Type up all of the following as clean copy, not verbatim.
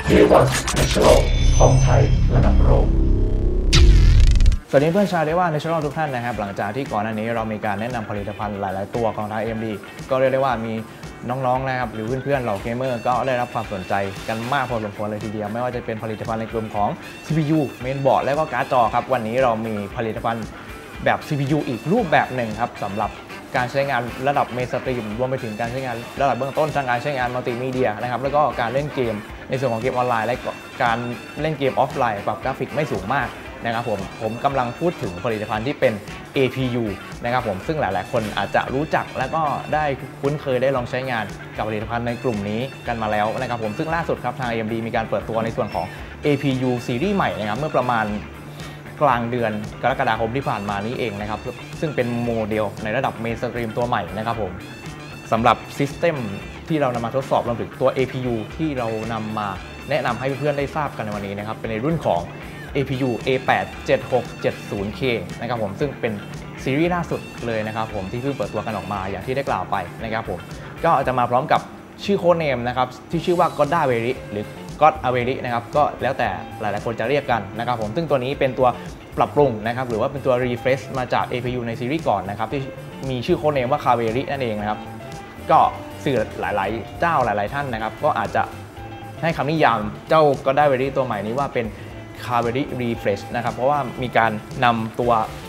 A1 National คอมไทยระดับโลกสวัสดีเพื่อนชาวDay1 National ทุกท่านนะครับหลังจากที่ก่อนหน้านี้เรามีการแนะนำผลิตภัณฑ์หลายๆตัวของทาง AMD ก็เรียกได้ว่ามีน้องๆนะครับหรือเพื่อนๆเหล่าเกมเมอร์ก็ได้รับความสนใจกันมากพอสมควรเลยทีเดียวไม่ว่าจะเป็นผลิตภัณฑ์ในกลุ่มของ CPU Mainboard และก็การ์ดจอครับวันนี้เรามีผลิตภัณฑ์แบบ CPU อีกรูปแบบหนึ่งครับสำหรับการใช้งานระดับเมนสตรีมรวมไปถึงการใช้งานระดับเบื้องต้นทางการใช้งานมัลติมีเดียนะครับแล้วก็การเล่นเกมในส่วนของเกมออนไลน์และการเล่นเกมออฟไลน์ปรับกราฟิกไม่สูงมากนะครับผมกำลังพูดถึงผลิตภัณฑ์ที่เป็น APU นะครับผมซึ่งหลายๆคนอาจจะรู้จักและก็ได้คุ้นเคยได้ลองใช้งานกับผลิตภัณฑ์ในกลุ่มนี้กันมาแล้วนะครับผมซึ่งล่าสุดครับทาง AMD มีการเปิดตัวในส่วนของ APU ซีรีส์ใหม่นะครับเมื่อประมาณกลางเดือนกรกฎาคมที่ผ่านมานี้เองนะครับซึ่งเป็นโมเดลในระดับเมนสตรีมตัวใหม่นะครับผมสำหรับซิสเต็มที่เรานำมาทดสอบรวมถึงตัว APU ที่เรานำมาแนะนำให้เพื่อนๆได้ทราบกันในวันนี้นะครับเป็นในรุ่นของ APU A8 7670K นะครับผมซึ่งเป็นซีรีส์ล่าสุดเลยนะครับผมที่เพิ่งเปิดตัวกันออกมาอย่างที่ได้กล่าวไปนะครับผมก็จะมาพร้อมกับชื่อโค้ดเนมนะครับที่ชื่อว่า Godaveri หรือ Godaveri นะครับก็แล้วแต่หลายๆคนจะเรียกกันนะครับผมซึ่งตัวนี้เป็นตัวปรับปรุงนะครับหรือว่าเป็นตัว refresh มาจาก APU ในซีรีส์ก่อนนะครับที่มีชื่อโค้ดเนมว่า Kaveri นั่นเองนะครับก็สื่อหลายๆเจ้าหลายๆท่านนะครับก็อาจจะให้คำนิยามเจ้า Godaveri ตัวใหม่นี้ว่าเป็นKaveri Refresh นะครับเพราะว่ามีการนำตัว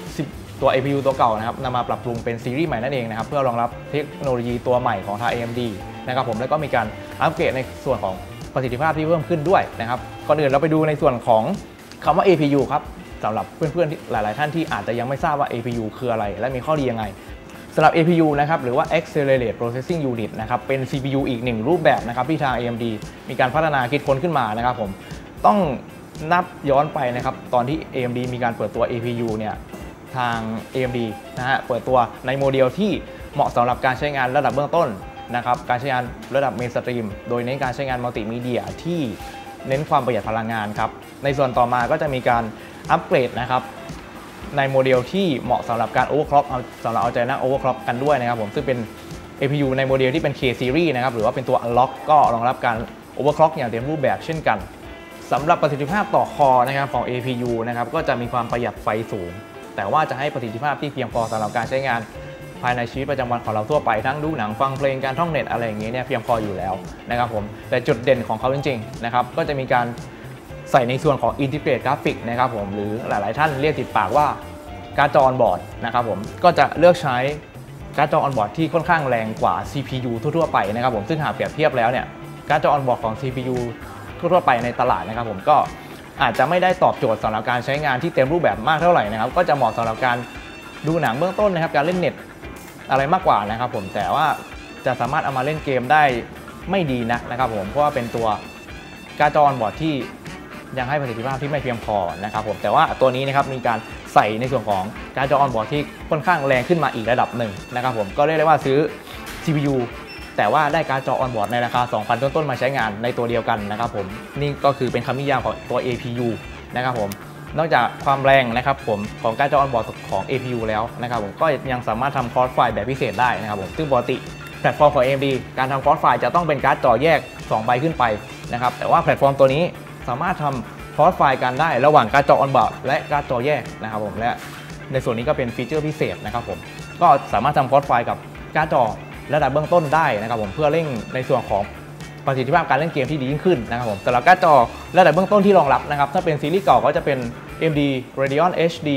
APU ตัวเก่านะครับนำมาปรับปรุงเป็นซีรีส์ใหม่นั่นเองนะครับเพื่อรองรับเทคโนโลยีตัวใหม่ของทาง AMD นะครับผมแล้วก็มีการอัปเกรดในส่วนของประสิทธิภาพที่เพิ่มขึ้นด้วยนะครับก่อนอื่นเราไปดูในส่วนของคำว่า APU ครับสำหรับเพื่อนๆหลายๆท่านที่อาจจะยังไม่ทราบว่า APU คืออะไรและมีข้อดียังไงสำหรับ APU นะครับหรือว่า Accelerated Processing Unit นะครับเป็น CPU อีกหนึ่งรูปแบบนะครับที่ทาง AMD มีการพัฒนาคิดค้นขึ้นมานะครับผมต้องนับย้อนไปนะครับตอนที่ AMD มีการเปิดตัว APU เนี่ยทาง AMD นะฮะเปิดตัวในโมเดลที่เหมาะสำหรับการใช้งานระดับเบื้องต้นนะครับการใช้งานระดับเมนสตรีมโดยเน้นการใช้งานมัลติมีเดียที่เน้นความประหยัดพลังงานครับในส่วนต่อมาก็จะมีการอัปเกรดนะครับในโมเดลที่เหมาะสำหรับการโอเวอร์คล็อกสำหรับเอาใจนักโอเวอร์คล็อกกันด้วยนะครับผมซึ่งเป็น APU ในโมเดลที่เป็น K Series นะครับหรือว่าเป็นตัว Unlock ก็รองรับการโอเวอร์คล็อกอย่างเต็มรูปแบบเช่นกันสำหรับประสิทธิภาพต่อคอนะครับของ APU นะครับก็จะมีความประหยัดไฟสูงแต่ว่าจะให้ประสิทธิภาพที่เพียงพอสำหรับการใช้งานภายในชีวิตประจำวันของเราทั่วไปทั้งดูหนังฟังเพลงการท่องเน็ตอะไรอย่างเงี้ยเนี่ยเพียงพออยู่แล้วนะครับผมแต่จุดเด่นของเขาจริงๆนะครับก็จะมีการใส่ในส่วนของ Integrate Graphic นะครับผมหรือหลายๆท่านเรียกติดปากว่าการ์ดจอ on board นะครับผมก็จะเลือกใช้การ์ดจอ on board ที่ค่อนข้างแรงกว่า CPU ทั่วๆไปนะครับผมซึ่งหากเปรียบเทียบแล้วเนี่ยการ์ดจอ on board ของ CPU ทั่วๆไปในตลาดนะครับผมก็อาจจะไม่ได้ตอบโจทย์สำหรับการใช้งานที่เต็มรูปแบบมากเท่าไหร่นะครับก็จะเหมาะสำหรับการดูหนังเบื้องต้นนะครับการเล่นเน็ตอะไรมากกว่านะครับผมแต่ว่าจะสามารถเอามาเล่นเกมได้ไม่ดีนะครับผมเพราะว่าเป็นตัวการ์ดจอ on board ที่ยังให้ประสิทธิภาพที่ไม่เพียงพอนะครับผมแต่ว่าตัวนี้นะครับมีการใส่ในส่วนของการ์ดจอ on board ที่ค่อนข้างแรงขึ้นมาอีกระดับหนึ่งนะครับผมก็เรียกได้ว่าซื้อ CPUแต่ว่าได้การ์ดจอ on board ในราคา 2,000 ต้นๆมาใช้งานในตัวเดียวกันนะครับผมนี่ก็คือเป็นคำนิยามของตัว APU นะครับผมนอกจากความแรงนะครับผมของการ์ดจอ on board ของ APU แล้วนะครับผมก็ยังสามารถทำคอร์สไฟล์แบบพิเศษได้นะครับผมซึ่งปกติแพลตฟอร์มของ AMD การทำคอร์สไฟล์จะต้องเป็นการ์ดจอแยก2ใบขึ้นไปนะครับแต่ว่าแพลตฟอร์มตัวนี้สามารถทำคอร์สไฟล์กันได้ระหว่างการ์ดจอ on board และการ์ดจอแยกนะครับผมและในส่วนนี้ก็เป็นฟีเจอร์พิเศษนะครับผมก็สามารถทำคอร์สไฟล์กับการ์ดจอระดับเบื้องต้นได้นะครับผมเพื่อเร่งในส่วนของประสิทธิภาพการเล่นเกมที่ดียิ่งขึ้นนะครับผมสำหรับการ์ดจอระดับเบื้องต้นที่รองรับนะครับถ้าเป็นซีรีส์เก่าก็จะเป็น AMD Radeon HD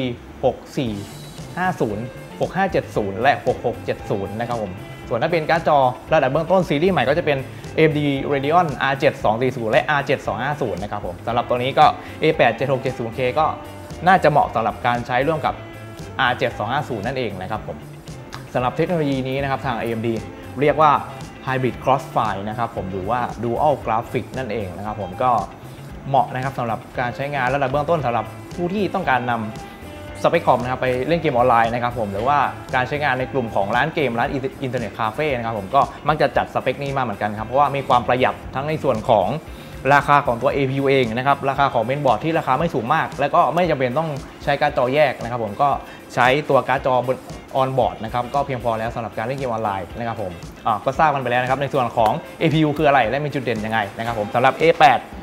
6450 6570 และ 6670 นะครับผมส่วนถ้าเป็นการ์ดจอระดับเบื้องต้นซีรีส์ใหม่ก็จะเป็น AMD Radeon R7 240 และ R7 250 นะครับผมสำหรับตัวนี้ก็ A8 7670K ก็น่าจะเหมาะสำหรับการใช้ร่วมกับ R7 250 นั่นเองนะครับผมสำหรับเทคโนโลยีนี้นะครับทาง AMD เรียกว่า Hybrid Crossfire นะครับผมหรือว่า Dual Graphic นั่นเองนะครับผมก็เหมาะนะครับสำหรับการใช้งานระดับเบื้องต้นสำหรับผู้ที่ต้องการนำสเปคคอมนะครับไปเล่นเกมออนไลน์นะครับผมหรือว่าการใช้งานในกลุ่มของร้านเกมร้านอินเทอร์เน็ตคาเฟ่นะครับผมก็มักจะจัดสเปคนี้มาเหมือนกันครับเพราะว่ามีความประหยัดทั้งในส่วนของราคาของตัว APU เองนะครับราคาของเมนบอร์ดที่ราคาไม่สูงมากแล้วก็ไม่จำเป็นต้องใช้การ์ดจอแยกนะครับผมก็ใช้ตัวการ์ดจอบนออนบอร์ดนะครับก็เพียงพอแล้วสำหรับการเล่นเกมออนไลน์นะครับผมก็ทราบกันไปแล้วนะครับในส่วนของ APU คืออะไรและมีจุดเด่นยังไงนะครับผมสำหรับ A8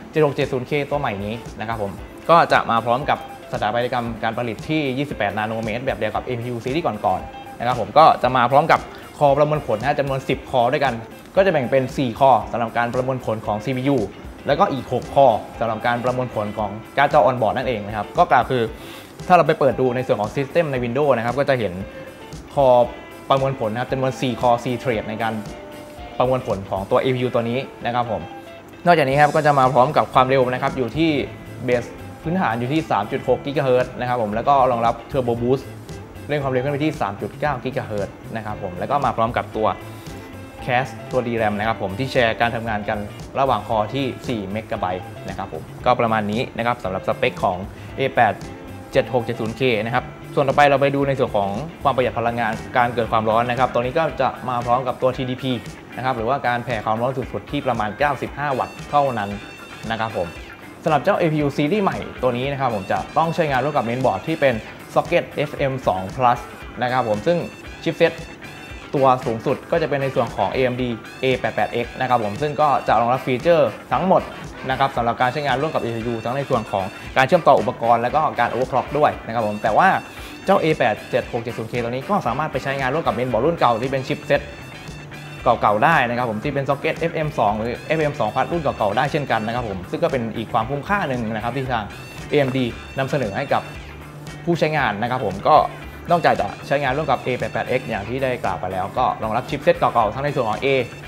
7670K ตัวใหม่นี้นะครับผมก็จะมาพร้อมกับสถาปัตยกรรมการผลิตที่28นาโนเมตรแบบเดียวกับ APU ซีรีส์ก่อนๆนะครับผมก็จะมาพร้อมกับคอประมวลผลจำนวน10คอด้วยกันก็จะแบ่งเป็น4คอสำหรับการประมวลผลของ CPU แล้วก็อีก6คอสำหรับการประมวลผลของการ์ดจอออนบอร์ดนั่นเองนะครับก็กล่าวคือถ้าเราไปเปิดดูในส่วนของ System ใน Windows นะครับก็จะเห็นคอประมวลผลนะครับจำนวน4คอ 4 thread ในการประมวลผลของตัว APU ตัวนี้นะครับผมนอกจากนี้ครับก็จะมาพร้อมกับความเร็วนะครับอยู่ที่เบสพื้นฐานอยู่ที่ 3.6 GHz นะครับผมแล้วก็รองรับ Turbo Boost เร่งความเร็วขึ้นไปที่ 3.9 GHz นะครับผมแล้วก็มาพร้อมกับตัว Cache ตัว DRAM นะครับผมที่แชร์การทำงานกันระหว่างคอที่4 MB นะครับผมก็ประมาณนี้นะครับสำหรับสเปคของ A8 7670K นะครับส่วนต่อไปเราไปดูในส่วนของความประหยัดพลังงานการเกิดความร้อนนะครับตัวนี้ก็จะมาพร้อมกับตัว TDP นะครับหรือว่าการแผ่ความร้อนสูงสุดที่ประมาณ95 วัตต์เท่านั้นนะครับผมสำหรับเจ้า APU ซีรีส์ใหม่ตัวนี้นะครับผมจะต้องใช้งานร่วมกับเมนบอร์ดที่เป็น Socket FM2 Plus นะครับผมซึ่งชิปเซ็ตตัวสูงสุดก็จะเป็นในส่วนของ AMD A88X นะครับผมซึ่งก็จะรองรับฟีเจอร์ทั้งหมดนะครับสำหรับการใช้งานร่วมกับ APU ทั้งในส่วนของการเชื่อมต่ออุปกรณ์และก็การ overclock ด้วยนะครับผมแต่ว่าเจ้า A8 7670K ตัวนี้ก็สามารถไปใช้งานร่วมกับเมนบอร์ดรุ่นเก่าที่เป็นชิปเซ็ตเก่าๆได้นะครับผมที่เป็น Socket FM2 หรือ FM2 Plus รุ่นเก่าๆได้เช่นกันนะครับผมซึ่งก็เป็นอีกความคุ้มค่าหนึ่งนะครับที่ทาง AMD นำเสนอให้กับผู้ใช้งานนะครับผมก็นอกจากจะใช้งานร่วมกับ A88X อย่างที่ได้กล่าวไปแล้วก็รองรับชิปเซ็ตเก่าๆทั้งในส่วนของ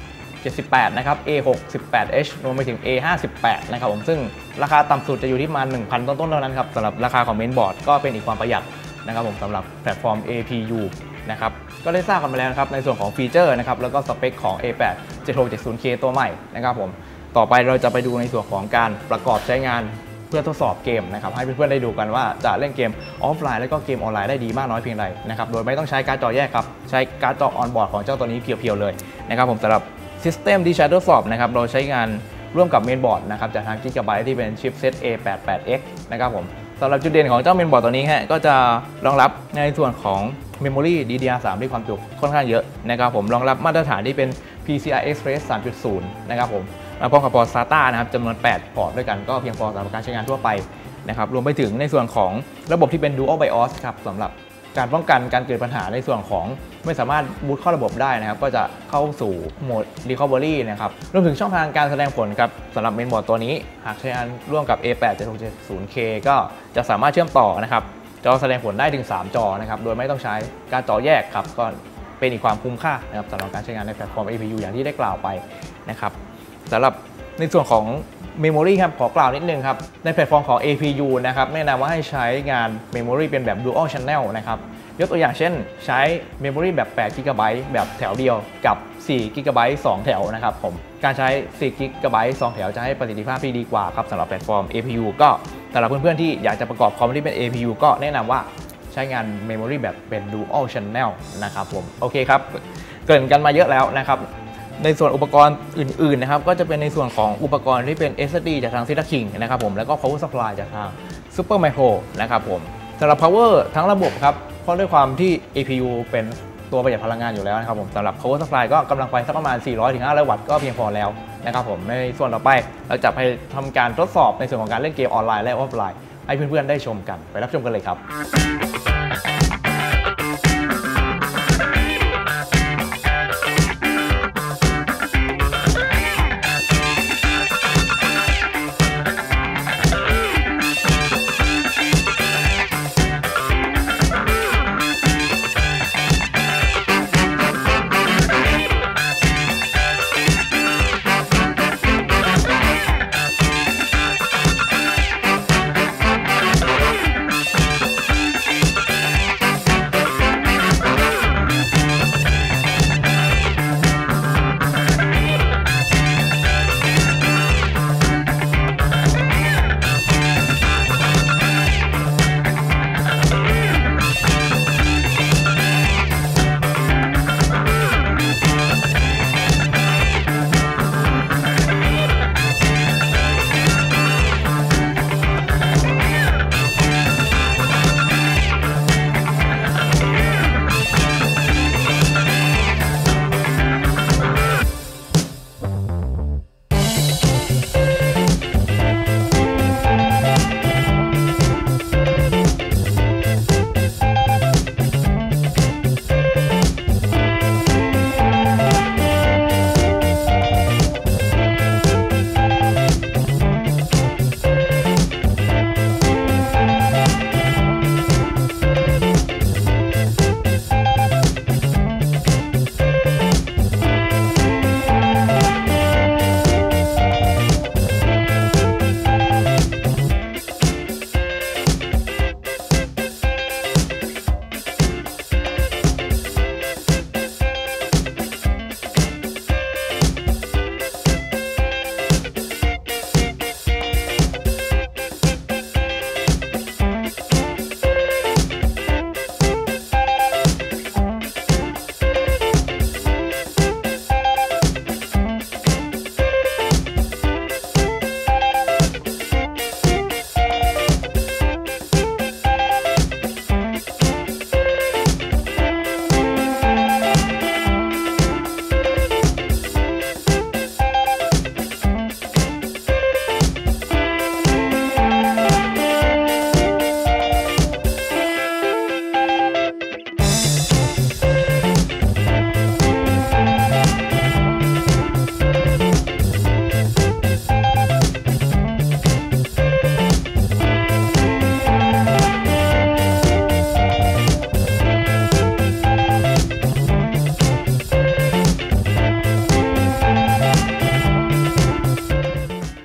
A78 นะครับ A68H รวมไปถึง A58 นะครับผมซึ่งราคาต่ำสุดจะอยู่ที่ประมาณ 1,000 ต้นๆเท่านั้นครับสำหรับราคาของเมนบอร์ดก็เป็นอีกความประหยัดนะครับผมสำหรับแพลตฟอร์ม APU นะครับก็ได้ทราบกันไปแล้วนะครับในส่วนของฟีเจอร์นะครับแล้วก็สเปคของ A8 7670K ตัวใหม่นะครับผมต่อไปเราจะไปดูในส่วนของการประกอบใช้งานเพื่อทดสอบเกมนะครับให้เพื่อนๆได้ดูกันว่าจะเล่นเกมออฟไลน์และก็เกมออนไลน์ได้ดีมากน้อยเพียงใดนะครับโดยไม่ต้องใช้การ์ดจอแยกครับใช้การ์ดจอออนบอร์ดของเจ้าตัวนี้เพียวๆเลยนะครับผมสำหรับซิสเต็มที่ใช้ทดสอบนะครับเราใช้งานร่วมกับเมนบอร์ดนะครับจากทาง Gigabyte ที่เป็นชิปเซ็ต A88X นะครับผมสำหรับจุดเด่นของเจ้าเมนบอร์ดตัวนี้ฮะก็จะรองรับในส่วนของ Memory DDR3 ที่ความจุค่อนข้างเยอะนะครับผมรองรับมาตรฐานที่เป็น PCI Express 3.0 นะครับผมมาพร้อมกับพอร์ต SATA นะครับจำนวน8พอร์ตด้วยกันก็เพียงพอสำหรับการใช้งานทั่วไปนะครับรวมไปถึงในส่วนของระบบที่เป็น Dual BIOS ครับสำหรับการป้องกันการเกิดปัญหาในส่วนของไม่สามารถบูตเข้าระบบได้นะครับก็จะเข้าสู่โหมด Recovery นะครับรวมถึงช่องทางการแสดงผลครับสำหรับเมนบอร์ดตัวนี้หากใช้งานร่วมกับ A8 7670K ก็จะสามารถเชื่อมต่อนะครับจอแสดงผลได้ถึง3จอนะครับโดยไม่ต้องใช้การจอแยกครับก็เป็นอีกความคุ้มค่านะครับสำหรับการใช้งานในแพลตฟอร์ม APU อย่างที่ได้กล่าวไปนะครับสำหรับในส่วนของ Memory ครับขอกล่าวนิดนึงครับในแพลตฟอร์มของ APU นะครับแนะนำว่าให้ใช้งาน Memory เป็นแบบ Dual Channel นะครับยกตัวอย่างเช่นใช้ Memory แบบ8 GB แบบแถวเดียวกับ4 GB 2 แถวนะครับผมการใช้4 GB 2 แถวจะให้ประสิทธิภาพที่ดีกว่าครับสำหรับแพลตฟอร์ม APU ก็สำหรับเพื่อนๆที่อยากจะประกอบคอมที่เป็น APU ก็แนะนำว่าใช้งาน Memory แบบเป็น Dual Channel นะครับผมโอเคครับเกริ่นกันมาเยอะแล้วนะครับในส่วนอุปกรณ์อื่นๆนะครับก็จะเป็นในส่วนของอุปกรณ์ที่เป็น SSD จากทาง Zeta King นะครับผมแล้วก็ Power Supply จากทาง Supermicro นะครับผมสำหรับ Power ทั้งระบบครับเพราะด้วยความที่ APU เป็นตัวประหยัดพลังงานอยู่แล้วนะครับผมสำหรับ Power Supply ก็กำลังไฟสักประมาณ 400-500 วัตต์ก็เพียงพอแล้วนะครับผมในส่วนต่อไปเราจะไปทำการทดสอบในส่วนของการเล่นเกมออนไลน์และออฟไลน์ให้เพื่อนๆได้ชมกันไปรับชมกันเลยครับ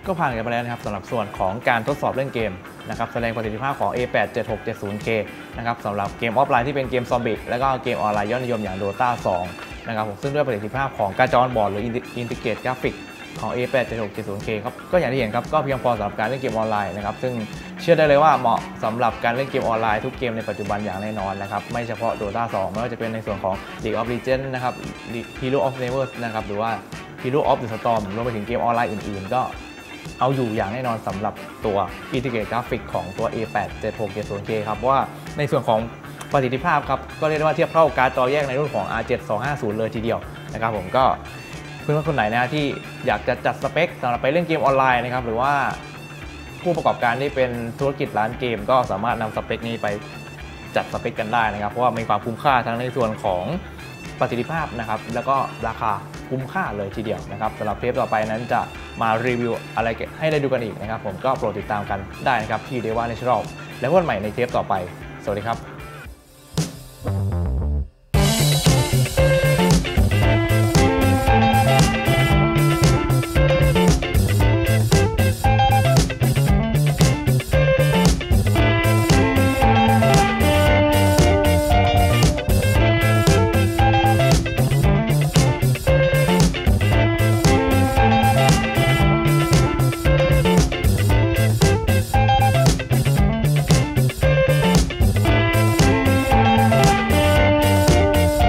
ก็ผ่านกันไปแล้วนะครับสำหรับส่วนของการทดสอบเล่นเกมนะครับแสดงประสิทธิภาพของ A87670K นะครับสำหรับเกมออฟไลน์ที่เป็นเกมซอมบี้และก็เกมออนไลน์ยอดนิยมอย่าง Dota 2 นะครับผมซึ่งด้วยประสิทธิภาพของการ์ดจอบอร์ดหรือ Integrated Graphics ของ A87670K ครับก็อย่างที่เห็นครับก็เพียงพอสำหรับการเล่นเกมออนไลน์นะครับซึ่งเชื่อได้เลยว่าเหมาะสำหรับการเล่นเกมออนไลน์ทุกเกมในปัจจุบันอย่างแน่นอนนะครับไม่เฉพาะ Dota 2 ไม่ว่าจะเป็นในส่วนของ League of Legends นะครับ Hero of Nevers นะครับหรือว่า Hero of the Storm รวมไปถึงเกมออนไลน์อื่นๆก็เอาอยู่อย่างแน่นอนสำหรับตัว Integrated Graphics ของตัว A87670K ครับว่าในส่วนของประสิทธิภาพครับก็เรียกได้ว่าเทียบเท่าการ์ดจอแยกในรุ่นของ R7250 เลยทีเดียวนะครับผมก็เพื่อนๆคนไหนนะที่อยากจะจัดสเปคสำหรับไปเล่นเกมออนไลน์นะครับหรือว่าผู้ประกอบการที่เป็นธุรกิจร้านเกมก็สามารถนำสเปคนี้ไปจัดสเปคกันได้นะครับเพราะว่ามีความคุ้มค่าทั้งในส่วนของประสิทธิภาพนะครับแล้วก็ราคาคุ้มค่าเลยทีเดียวนะครับสำหรับเทปต่อไปนั้นจะมารีวิวอะไรให้ได้ดูกันอีกนะครับผมก็โปรดติดตามกันได้นะครับที่ Deva Natural แล้วพบกันใหม่ในเทปต่อไปสวัสดีครับ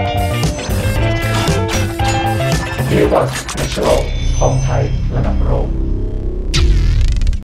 เดวัส Natural ของไทยระดับโลก